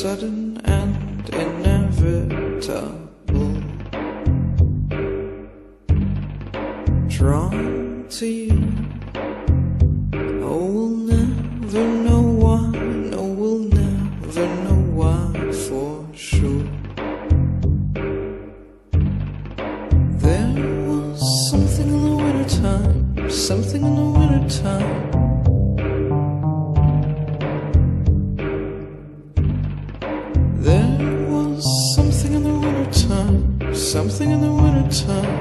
sudden and inevitable, drawn to you. Oh, we'll never know why, no, we'll never know why for sure. There was something in the wintertime, something in the wintertime. There was something in the wintertime, something in the wintertime.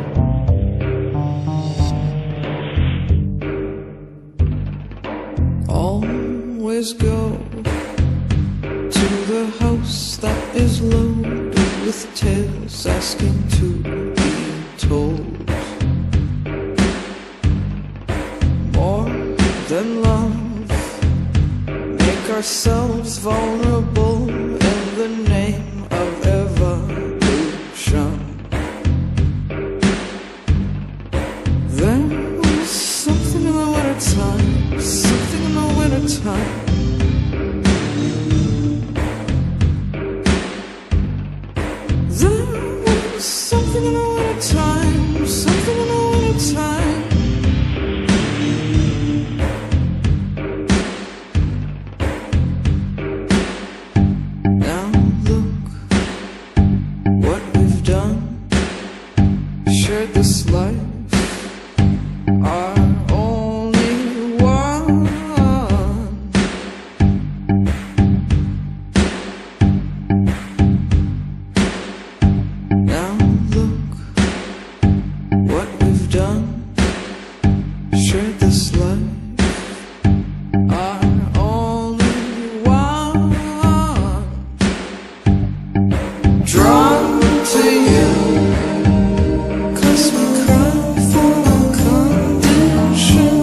Always go to the house that is loaded with tales, asking to be told. More than love, make ourselves vulnerable in the name of evolution. There was something in the wintertime, something in the wintertime. There was something in the wintertime, something in the wintertime. Now look what we've done, shared this life, our only one. Now look what we've done, shared this life, our only one. Drawn to you, 'cause we cry for a condition.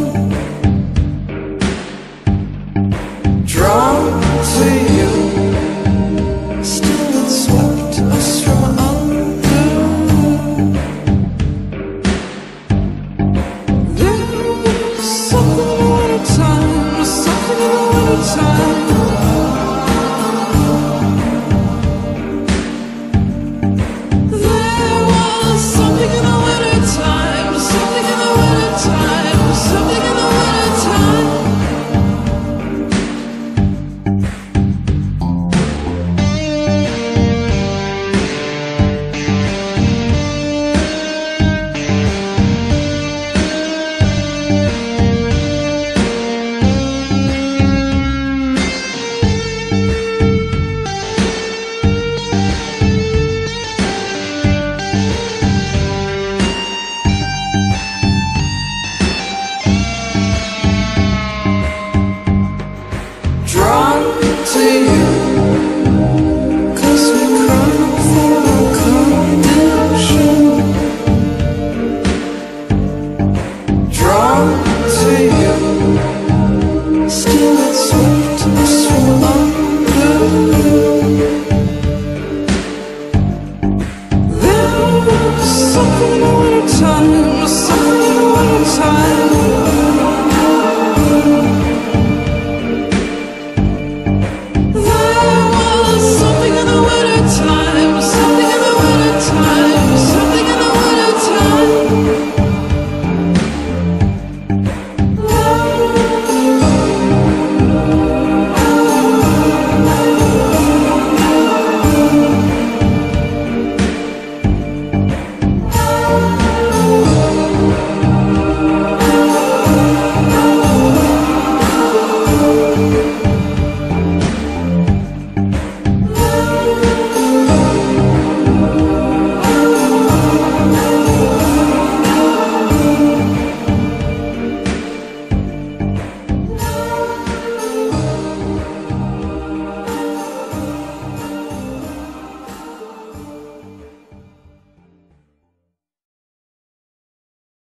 Drawn to you, still it swept us from under. There was something in the wintertime, something in the wintertime.